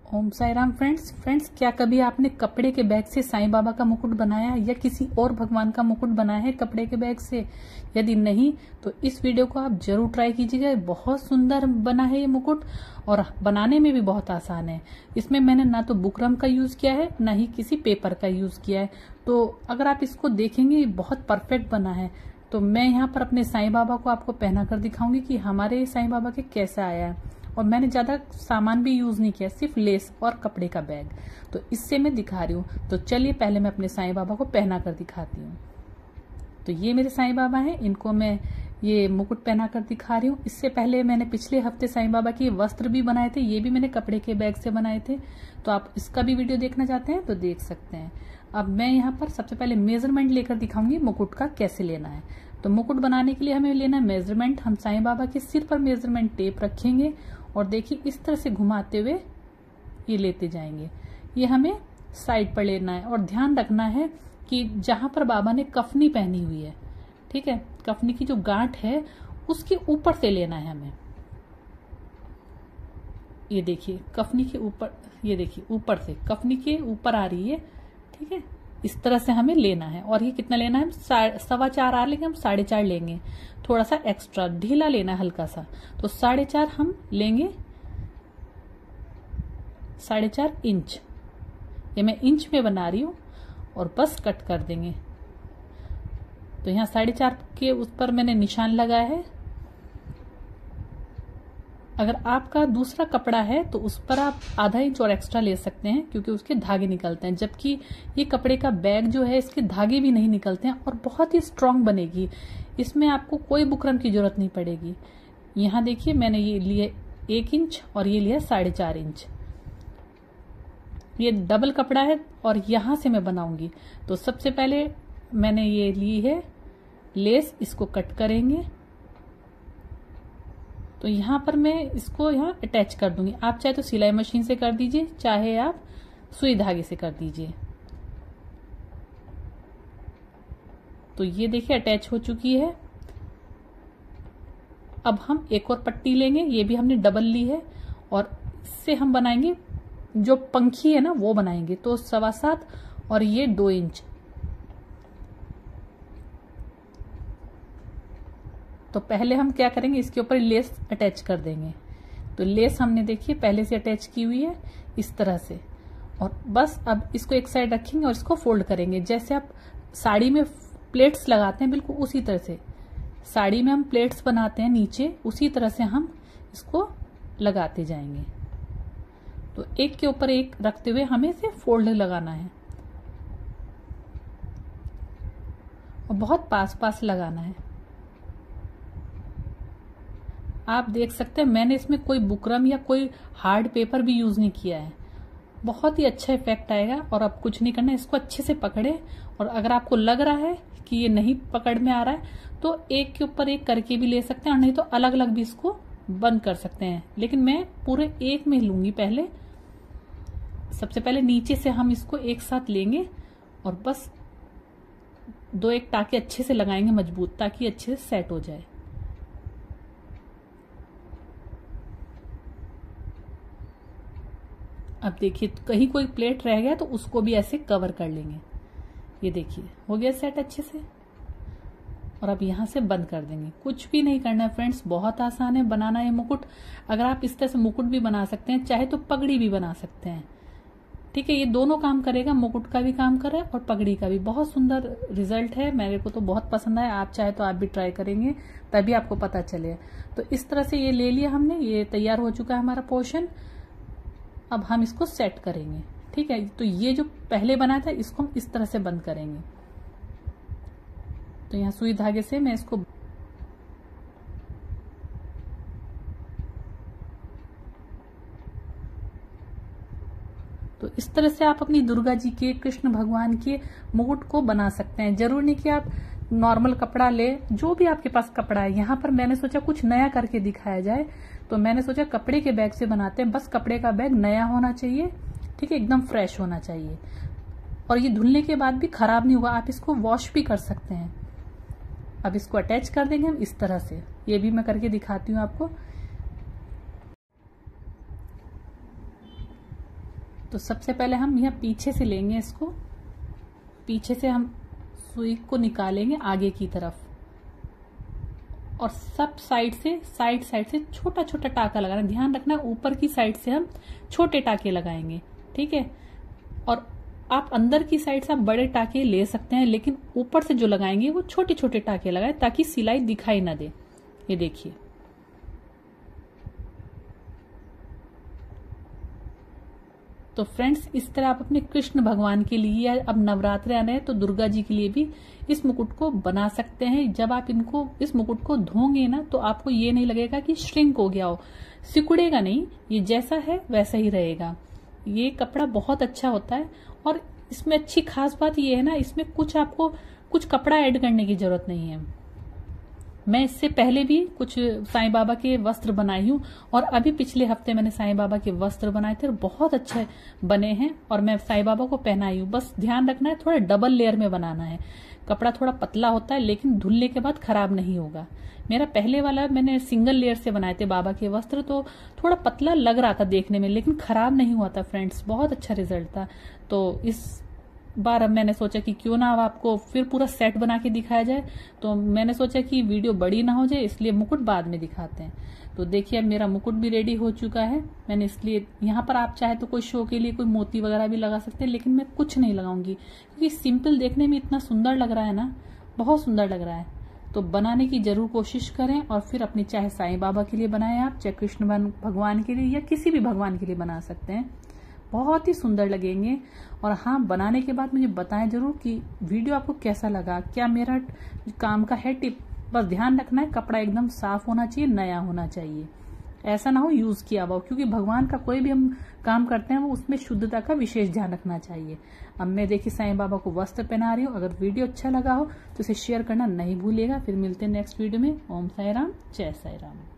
ओम Sai Ram friends, क्या कभी आपने कपड़े के बैग से साईं बाबा का मुकुट बनाया या किसी और भगवान का मुकुट बनाया है कपड़े के बैग से? यदि नहीं तो इस वीडियो को आप जरूर ट्राई कीजिएगा। बहुत सुंदर बना है ये मुकुट और बनाने में भी बहुत आसान है। इसमें मैंने ना तो बुकरम का यूज किया है ना ही किसी पेपर का यूज किया है। तो अगर आप इसको देखेंगे बहुत परफेक्ट बना है। तो मैं यहाँ पर अपने साईं बाबा को आपको पहना कर दिखाऊंगी कि हमारे साईं बाबा के कैसा आया है। और मैंने ज्यादा सामान भी यूज नहीं किया, सिर्फ लेस और कपड़े का बैग। तो इससे मैं दिखा रही हूँ। तो चलिए पहले मैं अपने साईं बाबा को पहना कर दिखाती हूँ। तो ये मेरे साईं बाबा हैं, इनको मैं ये मुकुट पहना कर दिखा रही हूँ। इससे पहले मैंने पिछले हफ्ते साईं बाबा के वस्त्र भी बनाए थे, ये भी मैंने कपड़े के बैग से बनाए थे। तो आप इसका भी वीडियो देखना चाहते हैं तो देख सकते हैं। अब मैं यहाँ पर सबसे पहले मेजरमेंट लेकर दिखाऊंगी मुकुट का कैसे लेना है। तो मुकुट बनाने के लिए हमें लेना है मेजरमेंट। हम साईं बाबा के सिर पर मेजरमेंट टेप रखेंगे और देखिए इस तरह से घुमाते हुए ये लेते जाएंगे। ये हमें साइड पर लेना है और ध्यान रखना है कि जहां पर बाबा ने कफनी पहनी हुई है, ठीक है, कफनी की जो गांठ है उसके ऊपर से लेना है हमें। ये देखिए कफनी के ऊपर, ये देखिए ऊपर से कफनी के ऊपर आ रही है, ठीक है। इस तरह से हमें लेना है। और ये कितना लेना है, हम 4.25 आ लेंगे, हम 4.5 लेंगे। थोड़ा सा एक्स्ट्रा ढीला लेना है हल्का सा। तो 4.5 हम लेंगे, 4.5 इंच। ये मैं इंच में बना रही हूं और बस कट कर देंगे। तो यहाँ 4.5 के उस पर मैंने निशान लगाया है। अगर आपका दूसरा कपड़ा है तो उस पर आप आधा इंच और एक्स्ट्रा ले सकते हैं, क्योंकि उसके धागे निकलते हैं। जबकि ये कपड़े का बैग जो है इसके धागे भी नहीं निकलते हैं और बहुत ही स्ट्रांग बनेगी। इसमें आपको कोई बुकरम की जरूरत नहीं पड़ेगी। यहाँ देखिए मैंने ये लिए 1 इंच और ये लिया 4.5 इंच। ये डबल कपड़ा है और यहां से मैं बनाऊंगी। तो सबसे पहले मैंने ये ली है लेस, इसको कट करेंगे। तो यहाँ पर मैं इसको यहाँ अटैच कर दूंगी। आप चाहे तो सिलाई मशीन से कर दीजिए, चाहे आप सुई धागे से कर दीजिए। तो ये देखिए अटैच हो चुकी है। अब हम एक और पट्टी लेंगे, ये भी हमने डबल ली है और इससे हम बनाएंगे जो पंखी है ना वो बनाएंगे। तो 7.25 और ये 2 इंच। तो पहले हम क्या करेंगे, इसके ऊपर लेस अटैच कर देंगे। तो लेस हमने देखिए पहले से अटैच की हुई है इस तरह से। और बस अब इसको एक साइड रखेंगे और इसको फोल्ड करेंगे। जैसे आप साड़ी में प्लेट्स लगाते हैं बिल्कुल उसी तरह से, साड़ी में हम प्लेट्स बनाते हैं नीचे, उसी तरह से हम इसको लगाते जाएंगे। तो एक के ऊपर एक रखते हुए हमें इसे फोल्ड लगाना है और बहुत पास पास लगाना है। आप देख सकते हैं मैंने इसमें कोई बुकरम या कोई हार्ड पेपर भी यूज नहीं किया है। बहुत ही अच्छा इफेक्ट आएगा। और अब कुछ नहीं करना है, इसको अच्छे से पकड़े। और अगर आपको लग रहा है कि ये नहीं पकड़ में आ रहा है तो एक के ऊपर एक करके भी ले सकते हैं, और नहीं तो अलग अलग भी इसको बंद कर सकते हैं। लेकिन मैं पूरे एक में लूंगी। पहले सबसे पहले नीचे से हम इसको एक साथ लेंगे और बस 2-1 टाके अच्छे से लगाएंगे मजबूत, ताकि अच्छे से सेट हो जाए। अब देखिए कहीं कोई प्लेट रह गया तो उसको भी ऐसे कवर कर लेंगे। ये देखिए हो गया सेट अच्छे से। और अब यहां से बंद कर देंगे। कुछ भी नहीं करना है फ्रेंड्स, बहुत आसान है बनाना ये मुकुट। अगर आप इस तरह से मुकुट भी बना सकते हैं, चाहे तो पगड़ी भी बना सकते हैं, ठीक है। ये दोनों काम करेगा, मुकुट का भी काम करे और पगड़ी का भी। बहुत सुंदर रिजल्ट है, मेरे को तो बहुत पसंद आया। आप चाहे तो आप भी ट्राई करेंगे तभी आपको पता चले। तो इस तरह से ये ले लिया हमने, ये तैयार हो चुका है हमारा पोर्शन। अब हम इसको सेट करेंगे, ठीक है। तो ये जो पहले बना था इसको हम इस तरह से बंद करेंगे। तो यहाँ सुई धागे से मैं इसको, तो इस तरह से आप अपनी दुर्गा जी के, कृष्ण भगवान के मुकुट को बना सकते हैं। जरूर नहीं कि आप नॉर्मल कपड़ा ले, जो भी आपके पास कपड़ा है। यहाँ पर मैंने सोचा कुछ नया करके दिखाया जाए, तो मैंने सोचा कपड़े के बैग से बनाते हैं। बस कपड़े का बैग नया होना चाहिए, ठीक है, एकदम फ्रेश होना चाहिए। और ये धुलने के बाद भी खराब नहीं हुआ, आप इसको वॉश भी कर सकते हैं। अब इसको अटैच कर देंगे हम इस तरह से। ये भी मैं करके दिखाती हूँ आपको। तो सबसे पहले हम यहाँ पीछे से लेंगे इसको, पीछे से हम सुई को निकालेंगे आगे की तरफ और सब साइड से छोटा छोटा टाका लगाना। ध्यान रखना ऊपर की साइड से हम छोटे टाके लगाएंगे, ठीक है। और आप अंदर की साइड से आप बड़े टाके ले सकते हैं, लेकिन ऊपर से जो लगाएंगे वो छोटे छोटे टाके लगाए ताकि सिलाई दिखाई ना दे। ये देखिए, तो फ्रेंड्स इस तरह आप अपने कृष्ण भगवान के लिए, या अब नवरात्रे आ रहे हैं तो दुर्गा जी के लिए भी इस मुकुट को बना सकते हैं। जब आप इस मुकुट को धोंगे ना तो आपको ये नहीं लगेगा कि श्रिंक हो गया हो, सिकुड़ेगा नहीं, ये जैसा है वैसा ही रहेगा। ये कपड़ा बहुत अच्छा होता है और इसमें अच्छी खास बात ये है ना, इसमें आपको कुछ कपड़ा ऐड करने की जरूरत नहीं है। मैं इससे पहले भी कुछ साईं बाबा के वस्त्र बनाई हूँ और अभी पिछले हफ्ते मैंने साईं बाबा के वस्त्र बनाए थे और बहुत अच्छे बने हैं और मैं साईं बाबा को पहनाई हूँ। बस ध्यान रखना है थोड़ा डबल लेयर में बनाना है। कपड़ा थोड़ा पतला होता है लेकिन धुलने के बाद खराब नहीं होगा। मेरा पहले वाला मैंने सिंगल लेयर से बनाए थे बाबा के वस्त्र, तो थोड़ा पतला लग रहा था देखने में लेकिन खराब नहीं हुआ था फ्रेंड्स, बहुत अच्छा रिजल्ट था। तो इस बार अब मैंने सोचा कि क्यों ना अब आपको फिर पूरा सेट बना के दिखाया जाए, तो मैंने सोचा कि वीडियो बड़ी ना हो जाए इसलिए मुकुट बाद में दिखाते हैं। तो देखिए अब मेरा मुकुट भी रेडी हो चुका है। मैंने इसलिए यहाँ पर आप चाहे तो कोई शो के लिए कोई मोती वगैरह भी लगा सकते हैं, लेकिन मैं कुछ नहीं लगाऊंगी क्योंकि सिंपल देखने में इतना सुंदर लग रहा है ना, बहुत सुंदर लग रहा है। तो बनाने की जरूर कोशिश करें और फिर अपनी चाहे साईं बाबा के लिए बनाएं आप, चाहे कृष्ण भगवान के लिए या किसी भी भगवान के लिए बना सकते हैं, बहुत ही सुंदर लगेंगे। और हाँ, बनाने के बाद मुझे बताएं जरूर कि वीडियो आपको कैसा लगा, क्या मेरा काम का है टिप। बस ध्यान रखना है कपड़ा एकदम साफ होना चाहिए, नया होना चाहिए, ऐसा ना हो यूज किया हुआ, क्योंकि भगवान का कोई भी हम काम करते हैं वो उसमें शुद्धता का विशेष ध्यान रखना चाहिए। अब मैं देखिए साईं बाबा को वस्त्र पहना रही हूँ। अगर वीडियो अच्छा लगा हो तो इसे शेयर करना नहीं भूलिएगा। फिर मिलते हैं नेक्स्ट वीडियो में। ओम साई राम, जय साई राम।